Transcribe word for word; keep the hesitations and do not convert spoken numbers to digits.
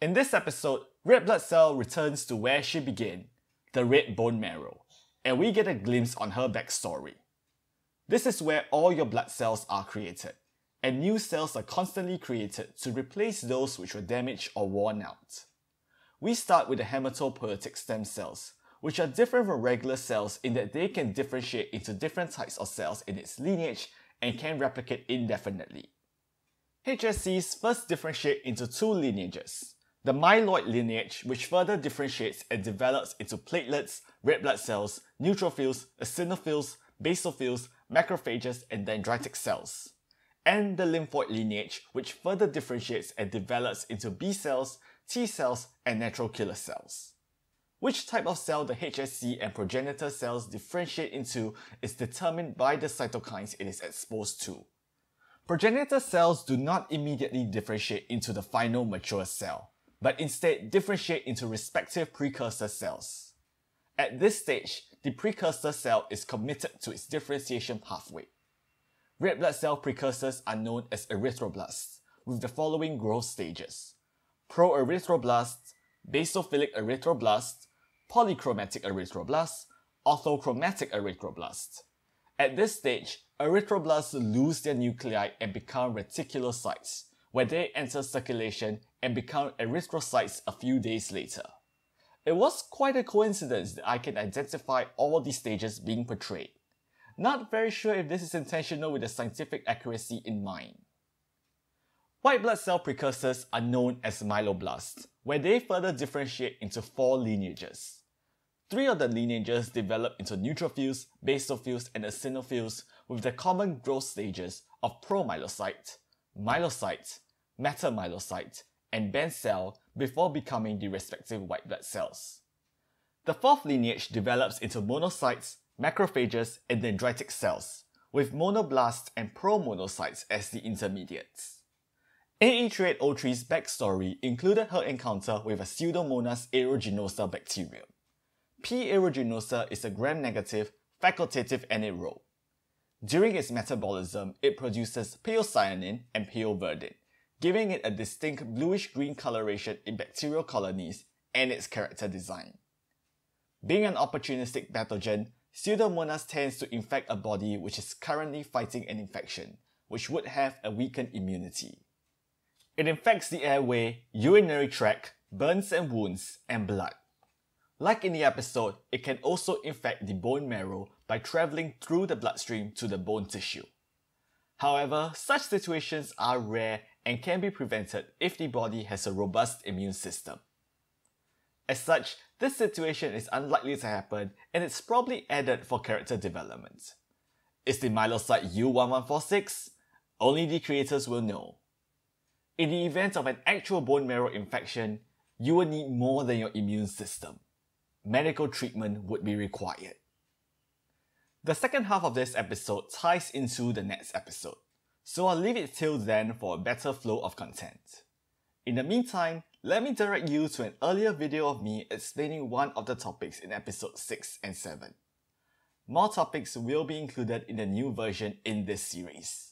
In this episode, red blood cell returns to where she began, the red bone marrow, and we get a glimpse on her backstory. This is where all your blood cells are created, and new cells are constantly created to replace those which were damaged or worn out. We start with the hematopoietic stem cells, which are different from regular cells in that they can differentiate into different types of cells in its lineage and can replicate indefinitely. H S Cs first differentiate into two lineages. The myeloid lineage, which further differentiates and develops into platelets, red blood cells, neutrophils, eosinophils, basophils, macrophages, and dendritic cells. And the lymphoid lineage, which further differentiates and develops into B cells, T cells, and natural killer cells. Which type of cell the H S C and progenitor cells differentiate into is determined by the cytokines it is exposed to. Progenitor cells do not immediately differentiate into the final mature cell, but instead differentiate into respective precursor cells. At this stage, the precursor cell is committed to its differentiation pathway. Red blood cell precursors are known as erythroblasts, with the following growth stages: pro-erythroblasts, basophilic erythroblasts, polychromatic erythroblasts, orthochromatic erythroblasts. At this stage, erythroblasts lose their nuclei and become reticulocytes, where they enter circulation and become erythrocytes a few days later. It was quite a coincidence that I can identify all these stages being portrayed. Not very sure if this is intentional with the scientific accuracy in mind. White blood cell precursors are known as myeloblasts, where they further differentiate into four lineages. Three of the lineages develop into neutrophils, basophils, and eosinophils with the common growth stages of promyelocyte, myelocyte, metamyelocyte, and band cell before becoming the respective white blood cells. The fourth lineage develops into monocytes, macrophages, and dendritic cells, with monoblasts and promonocytes as the intermediates. A E three eight oh three's backstory included her encounter with a Pseudomonas aeruginosa bacterium. P. aeruginosa is a gram-negative, facultative anaerobe. During its metabolism, it produces piocyanin and pioverdin, giving it a distinct bluish-green coloration in bacterial colonies and its character design. Being an opportunistic pathogen, Pseudomonas tends to infect a body which is currently fighting an infection, which would have a weakened immunity. It infects the airway, urinary tract, burns and wounds, and blood. Like in the episode, it can also infect the bone marrow by travelling through the bloodstream to the bone tissue. However, such situations are rare and can be prevented if the body has a robust immune system. As such, this situation is unlikely to happen and it's probably added for character development. Is the myelocyte U one one four six? Only the creators will know. In the event of an actual bone marrow infection, you will need more than your immune system. Medical treatment would be required. The second half of this episode ties into the next episode, so I'll leave it till then for a better flow of content. In the meantime, let me direct you to an earlier video of me explaining one of the topics in episode six and seven. More topics will be included in the new version in this series.